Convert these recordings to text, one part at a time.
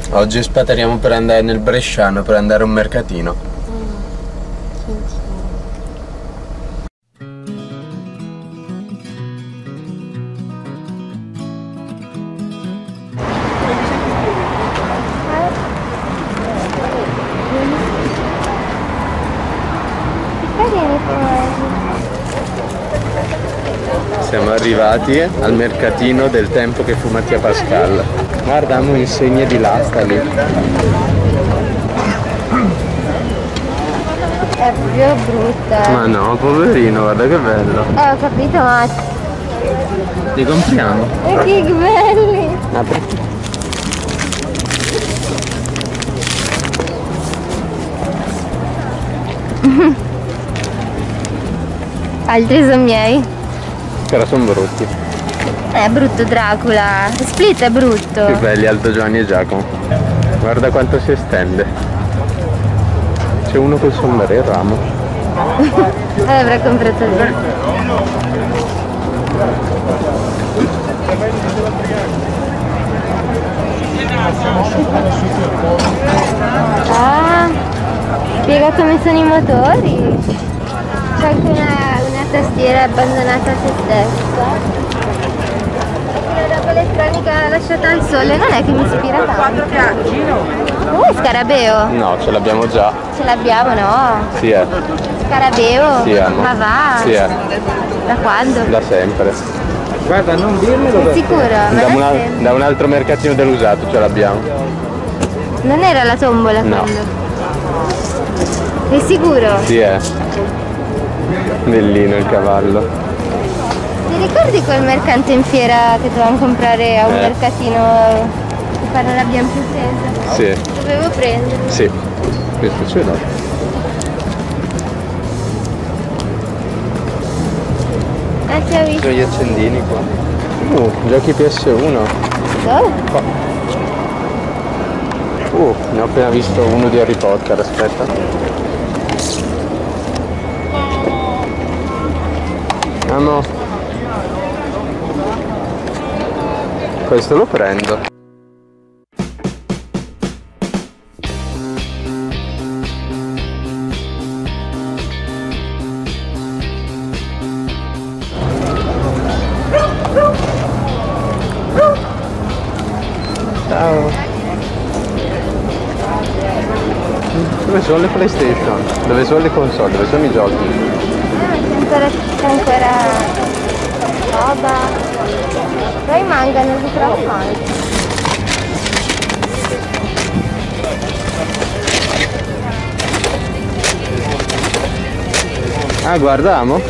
Oggi spateriamo per andare nel Bresciano, per andare a un mercatino. Siamo arrivati al mercatino del tempo che fu Mattia Pascal. Guarda, hanno insegne di l'asta lì. È proprio brutta. Ma no, poverino, guarda che bello. Ho capito, ma... Li compriamo? E che belli! Apri. Altri sono miei. Però sono brutti. È brutto Dracula. Split è brutto. Più belli Aldo Giovanni e Giacomo. Guarda quanto si estende. C'è uno col sombrero, ramo. L'avrei comprato lì. Ah, spiega come sono i motori. C'è anche una tastiera abbandonata a se stessa. La roba elettronica lasciata al sole non è che mi ispira tanto. Scarabeo? No, ce l'abbiamo già. Ce l'abbiamo, no? Sì, è. Scarabeo? Sì, amo. Ma va? Sì, è. Da quando? Da sempre. Guarda, non dirmelo. Sicuro? Da un altro mercatino dell'usato ce l'abbiamo. Non era la tombola No. quello? Sei sicuro? Sì, è. Bellino il cavallo. Ti ricordi quel mercante in fiera che dovevamo comprare a un mercatino che fare l'abbiamo più presa? Sì. Dovevo prendere. Sì. Questo ce l'ho. Ti ho visto. Sono gli accendini qua. Giochi PS1. Dove? Qua. Ne ho appena visto uno di Harry Potter, aspetta. Amo. Questo lo prendo. Ciao. Dove sono le PlayStation? Dove sono le console? Dove sono i giochi? C'è ancora roba. Poi manga, non li trovo mai. Ah, guardiamo.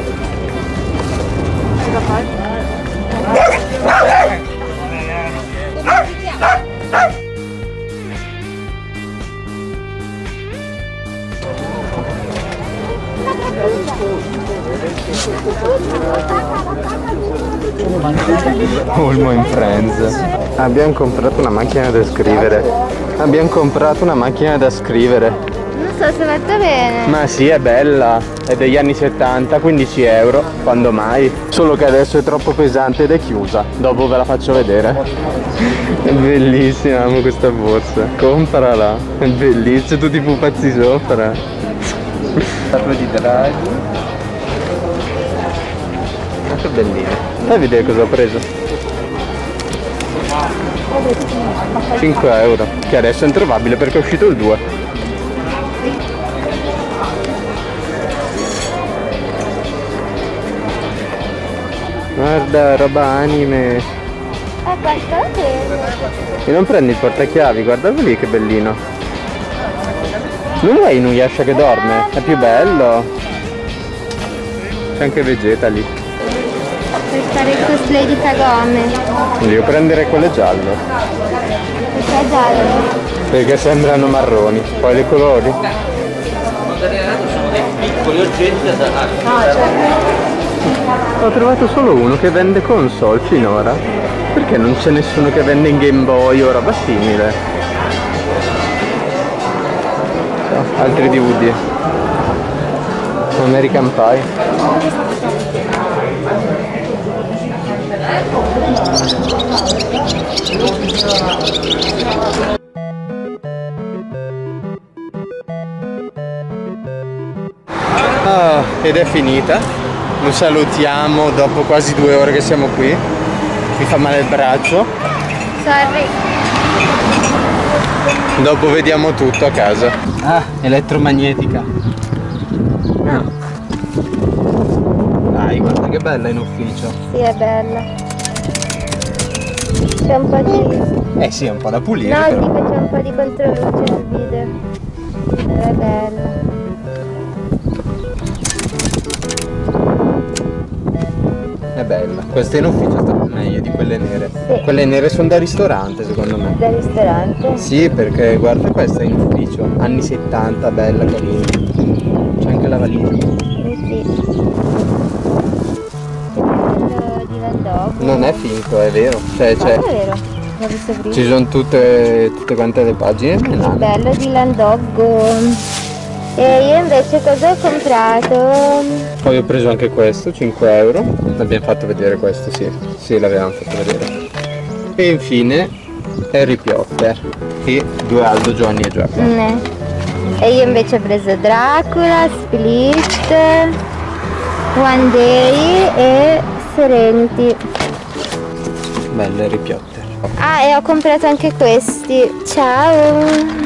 Olmo in Friends. Abbiamo comprato una macchina da scrivere. Abbiamo comprato una macchina da scrivere. Non so se metto bene. Ma sì, è bella. È degli anni 70, 15 euro. Quando mai? Solo che adesso è troppo pesante ed è chiusa. Dopo ve la faccio vedere. È bellissima, amo questa borsa. Comprala. È bellissima, tutti i pupazzi sopra. Parlo di Draghi. Che bellino. Fai vedere cosa ho preso. 5 euro, che adesso è introvabile perché è uscito il 2. Guarda, roba anime. Questo è vero. E non prendi il portachiavi, guardalo lì che bellino. Non vuoi Inuyasha che dorme? È più bello. C'è anche Vegeta lì. Per fare il cosplay di Kagome. Devo prendere quello giallo. Perché è giallo? Perché sembrano marroni. Poi le colori. Sono dei piccoli oggetti da dare. No, certo. Ho trovato solo uno che vende console finora. Perché non c'è nessuno che vende in Game Boy o roba simile? Altri DVD. American Pie. ed è finita. Lo salutiamo dopo quasi 2 ore che siamo qui. Mi fa male il braccio. Sorry. Dopo vediamo tutto a casa. Ah, elettromagnetica. Ah. Dai, guarda che bella in ufficio. Sì, è bella. C'è un po' di... Sì, è un po' da pulire. No, però. dico c'è un po' di controluce nel video. Però è bella. È bella. Questa in ufficio sta meglio di quelle nere. Sì. Quelle nere sono da ristorante secondo me. Da ristorante? Sì, perché guarda questa in ufficio. Anni 70, bella, carina. C'è anche la valigia. Sì. Quello di Van Gogh. Non è finto, è vero. Cioè, Ah, è vero, l'ho visto prima. ci sono tutte quante le pagine. Che bello di Landoggo. E io invece cosa ho comprato? Poi ho preso anche questo, 5 euro. L'abbiamo fatto vedere questo, sì. Sì, l'avevamo fatto vedere. E infine Harry Potter e 2 Aldo, Giovanni e Giacomo. E io invece ho preso Dracula, Split, One Day e Serenity. Bello Harry Potter. Ah, e ho comprato anche questi. Ciao!